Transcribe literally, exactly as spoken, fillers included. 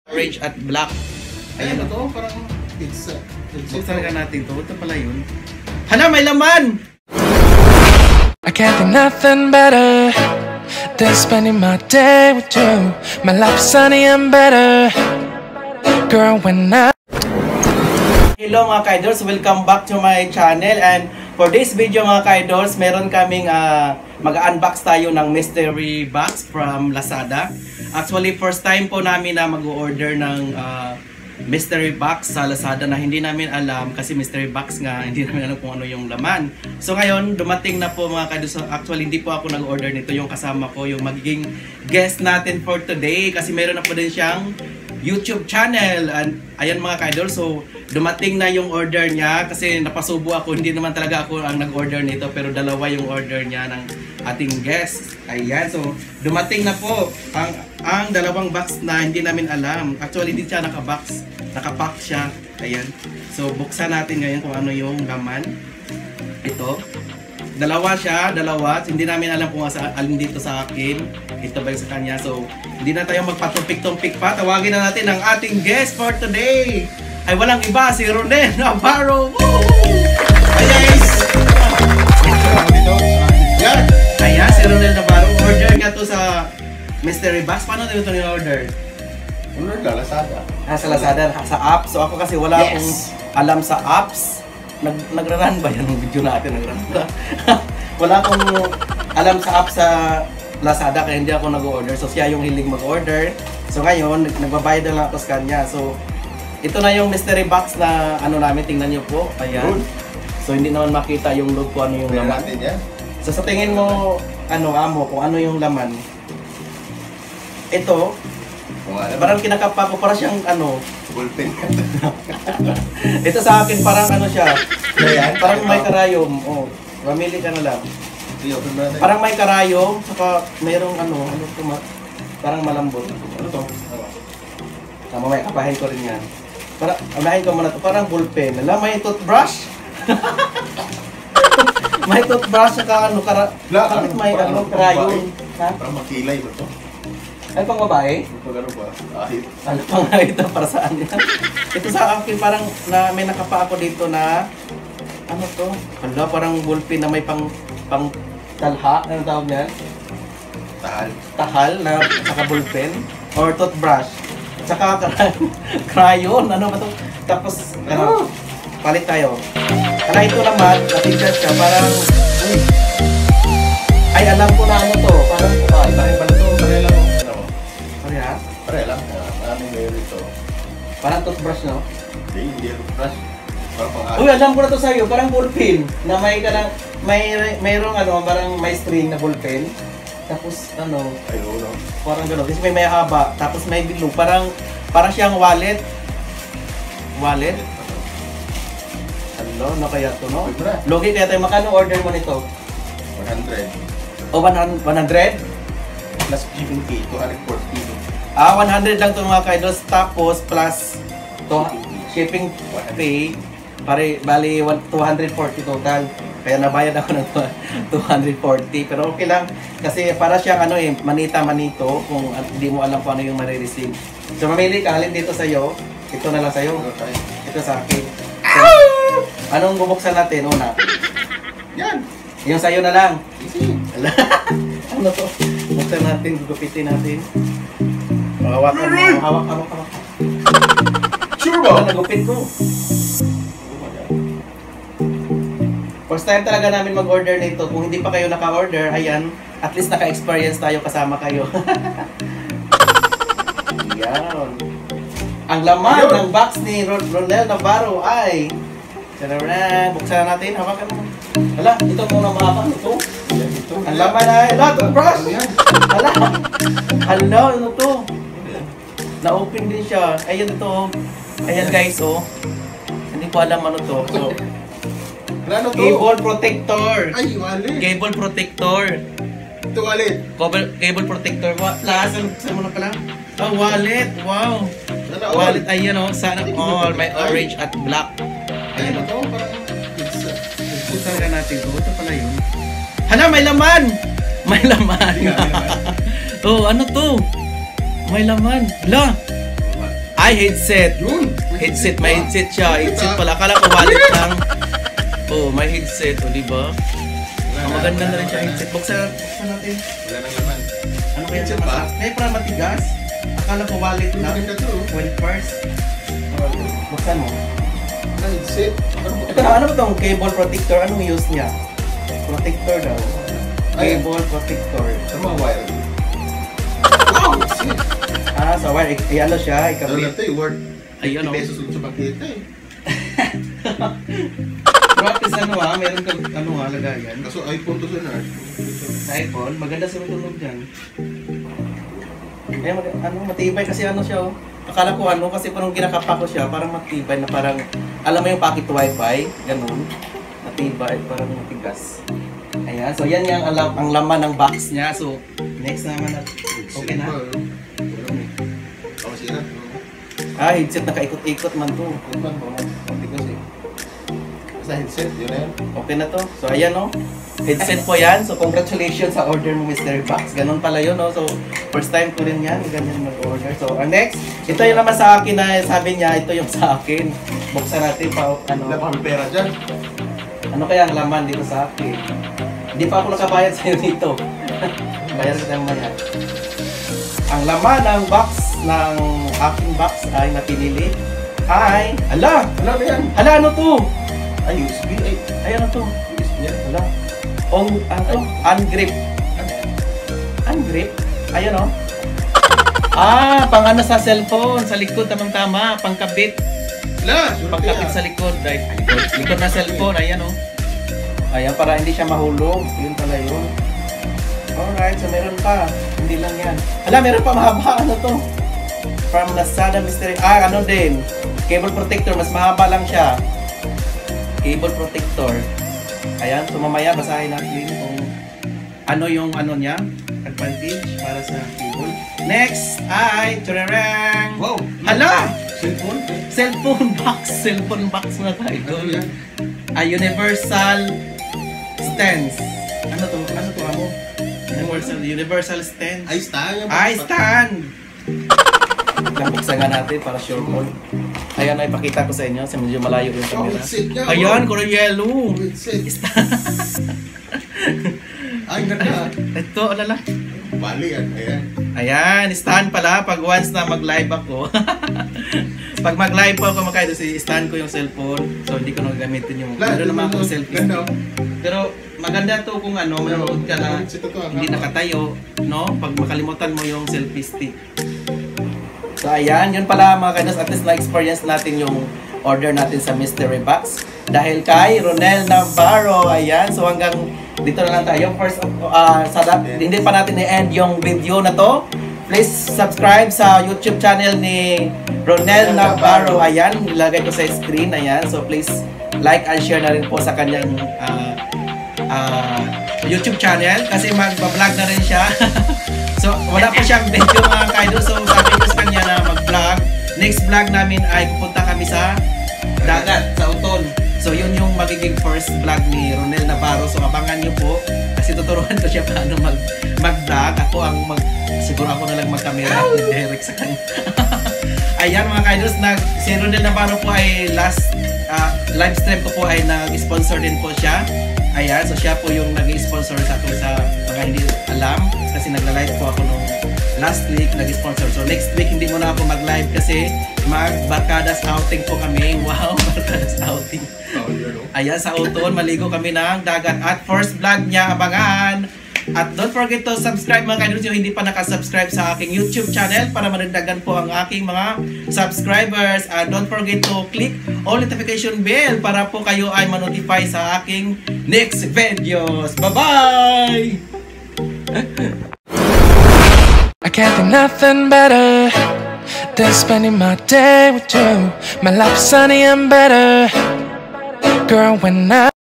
Orange at black. Ayan na to, parang pizza. Buksan ka natin to. Ito pala yun. Hala, may laman! I can't think nothing better than spending my day with you. My life's sunny and better, girl, when I... Hello mga ka-idols, welcome back to my channel. And for this video mga ka-idols, meron kaming uh, mag-unbox tayo ng mystery box from Lazada. Actually, first time po namin na mag-order ng uh, mystery box sa Lazada na hindi namin alam kasi mystery box nga, hindi namin alam kung ano yung laman. So ngayon, dumating na po mga ka-idols. Actually, hindi po ako nag-order nito, yung kasama ko, yung magiging guest natin for today kasi meron na po din siyang YouTube channel. And ayan mga ka-idol, so dumating na yung order niya kasi napasubo ako, hindi naman talaga ako ang nag-order nito pero dalawa yung order niya ng ating guest. Ayan, so dumating na po ang, ang dalawang box na hindi namin alam. Actually hindi siya naka-box, naka-pack siya. Ayan, so buksan natin ngayon kung ano yung laman. Ito, dalawa siya, dalawa. Hindi namin alam kung asa, alin dito sa akin. Ito ba yung sa kanya. So, hindi na tayo magpatumpik-tumpik pa. Tawagin na natin ang ating guest for today. Ay, walang iba. Si Ronel Navarro. Woo! Hi, guys! Yan. Ayan, si Ronel Navarro. Order niya to sa mystery box. Paano din ito ni-order? Order ka, Lazada. Ah, sa Lazada, sa app. So, ako kasi wala Yes. akong alam sa apps. Nag nagraran ba yan? Video natin nagraran ba? Wala akong alam sa app sa Lazada kaya hindi ako nag-order. So siya yung hiling mag-order. So ngayon, nagbabayad na lang ako sa kanya. So ito na yung mystery box na ano namin. Tingnan nyo po. Ayan. So hindi naman makita yung loob ko ano yung laman. So sa tingin mo, ano amo, kung ano yung laman. Ito, parang kinakapa ko. Parang siyang ano, Bullpen. ito sa akin parang ano siya. Parang may karayom. Oh, mamili ka na lang. Parang may karayom, saka mayroong ano, ano to, parang malambot. Ano to? Tama, may kapahin ko rin yan. Para, unahin ko muna to, parang bullpen. Alam, may toothbrush. May toothbrush, saka ano, kara, bakit may ano, karayom? Ha? Parang makilay ba to? Ay, pang babae? Pag ano ba? Ahit. Ano pang ito, para saan yan? Ito sa akin, parang na, may nakapa ako dito na, ano to? Hala, parang bullpen na may pang, pang talha, ano tawag niyan? Tahal. Tahal na naka-bullpen or toothbrush. Tsaka crayon, ano ba to? Tapos, ano, palit tayo. Kaya ito naman, natigyan siya, parang, uy, ay alam ko na ano to, parang, ay, parang pala to, Pare lang. Ano? pare ha? Pare lang. Maraming mayor ito. Parang toothbrush, no? Hindi, hindi yung brush. Parang pang Uy, alam ko na to sa'yo, parang bullpen, na may ka ng, may, mayroong ano, parang may string na bullpen. Tapos, ano, Ay, oo, no? parang gano'n. Kasi may may haba, tapos may bilog. Parang, parang siyang wallet. Wallet? Ano, ano kaya to, no? Logi kaya tayo, makano order mo nito? one hundred. O, one hundred? Plus shipping fee, two hundred forty. Ah, one hundred lang itong mga kaidos. Tapos, plus to, shipping fee. Pare, bali, two hundred forty total. Kaya nabayad ako ng two hundred forty. Pero okay lang. Kasi para siyang ano eh, manita-manito kung hindi mo alam kung ano yung marireceive. So mamili ka, halin dito sa'yo. Ito na lang sa'yo. Ito sa akin. So, anong bubuksan natin? Una. Yan. Yung sa'yo na lang. Easy. Ano to? Buksan natin, gugupitin natin. Hawakan mo. Hawak, hawak, hawak. Sure Ano, ba? nagupit ko. First time talaga namin mag-order nito. Kung hindi pa kayo naka-order, ayan, at least naka-experience tayo kasama kayo. Ayan. Ang laman ng box ni Ron Ronel Navarro ay tararan, buksan na natin, hawakan mo. Hala, ito muna mahaba. Ito. Ito. Ang laman ay, hala, toothbrush. Hala. Hala, ano to? Na-open din siya. Ayan ito. Ayan guys, oh. Hindi ko alam ano to. So, Ano to? cable protector. Ay, wallet. Cable protector. Ito wallet. Cable, cable protector. Wa- Lahat, saan mo na pala? Oh, wallet. Wow. Sana all. Wallet, ayan oh. Sana all. May orange at black. Ay, ano to? Parang pizza. Buksan ka natin. Oh, ito pala yun. Hala, may laman! May laman. Oh, ano to? May laman. Hala. Ay, headset. Yun. Headset, may headset siya. Headset pala. Akala ko wallet lang. Oh, may headset. O, diba? Ang maganda na rin siya headset. Buksan, buksan natin. Wala nang laman. Ano kaya Headset naman ba? sa- May parang matigas. Akala ko wallet lang. Maganda to. Well, first. Buksan mo. Headset. Ano ba? Ito na, ano ba itong cable protector? Anong use niya? Protector daw. Ay. Cable protector. Sa mga wire. Wow! Headset. Ah, sa wire. Eh, eh, ano siya? Ano na Ikabit. ito eh, worth Ayun, fifty oh. pesos ulit sa pakita eh. Practice ano ha? Meron kang ano ha, lagayan. Kaso iPhone to sa na. Sa iPhone, maganda sa tunog dyan. Eh, mag- ano, matibay kasi ano siya oh. Akala ko ano, kasi parang ginakapa ko siya, parang matibay na parang, alam mo yung pocket wifi, ganun. Matibay, parang matigas. Ayan, so yan yung alam, ang laman ng box niya. So, next naman na. Okay na? Ako sila. Ah, headset nakaikot-ikot man to. Ano ba? Hindi kasi. Sa headset, yun na yan. Okay na to. So, ayan oh. Headset po yan. So, congratulations sa order mo, Mister Box. Ganun pala yun, no? So, first time ko rin yan. Ganyan mag-order. So, ang next, ito yung naman sa akin na sabi niya, ito yung sa akin. Buksan natin pa, ano. Wala pa kami pera dyan. Ano kaya ang laman dito sa akin? Hindi pa ako nakabayad sa'yo dito. Bayar ka naman yan. Ang laman ng box ng aking box ay napinili ay, ala! Wala na yan. Ala, ano to? Ay, U S B. Ay, Ay, ano to? U S B yan. Ala. Ong, ano to? Ungrip. Ungrip? Ayun oh. Ah, pang ano sa cellphone, sa likod, tamang-tama, pangkabit. Wala! Sure Pagkapit sa likod, right? Likod, likod na cellphone, ayan oh. Ayan, para hindi siya mahulog. Yun pala yun. Alright, so meron pa. Hindi lang yan. Hala, meron pa mahaba. Ano to? From Lazada Mystery. Ah, ano din. Cable protector. Mas mahaba lang siya. Cable protector. Ayan, so mamaya basahin natin kung ano yung ano niya. Advantage para sa cable. Next ay, turarang. Wow! Hala! Cellphone? Cellphone box. Cellphone box na tayo. Ano yan? A universal stance. Ano to? Ano to amo? Universal universal stance. Ay, stand yan. Ay, stand. Buksan nga natin para sure call. Ayan, ay pakita ko sa inyo. Kasi medyo malayo yung Oh, camera. headset niya. Ayan, kuro yellow. Headset. Ay, ganda. Ito, alala. Bali yan. Ayan. Ayan, stand pala pag once na mag-live ako. Pag mag-live po ako makaito, si stand ko yung cellphone. So hindi ko na gamitin yung Lahat, meron naman ito, akong selfie ganda. stick. Pero maganda to kung ano, manonood ka na Ito to, ah, hindi haba. nakatayo, no? Pag makalimutan mo yung selfie stick. So ayan, yun pala mga kaidos, at least na-experience natin yung order natin sa Mystery Box. Dahil kay Ronel Navarro, ayan. So hanggang dito na lang tayo. First, uh, sa, hindi pa natin i-end yung video na to. Please subscribe sa YouTube channel ni Ronel Navarro. Ayan, ilagay ko sa screen. Ayan, so please like and share na rin po sa kanyang uh, uh, YouTube channel. Kasi mag-vlog na rin siya. So, wala pa siyang video mga kaidol. So, sabi ko sa kanya na mag-vlog. Next vlog namin ay pupunta kami sa dagat, sa Uton. So, yun yung magiging first vlog ni Ronel Navarro. So, abangan nyo po. Kasi tuturuan ko siya paano mag, mag-vlog. Ako ang mag... Siguro ako na lang mag-camera at direct sa kanya. Ayan mga kaidol, nag, si Ronel Navarro po ay last uh, live stream ko po ay nag-sponsor din po siya. Ayan, so siya po yung nag-sponsor sa akin sa mga hindi alam. Kasi nagla-live po ako nung last week, nag-sponsor. So next week hindi mo na ako mag-live kasi mag-Barkadas outing po kami. Wow, Barkadas outing. Ayan, sa Uton, maligo kami ng dagat. At first vlog niya, abangan. At don't forget to subscribe mga kaidol yung hindi pa nakasubscribe sa aking YouTube channel para managdagan po ang aking mga subscribers. And don't forget to click all notification bell para po kayo ay manotify sa aking next videos. Bye-bye! I can't think nothing better than spending my day with you. My life is sunny and better, girl, when I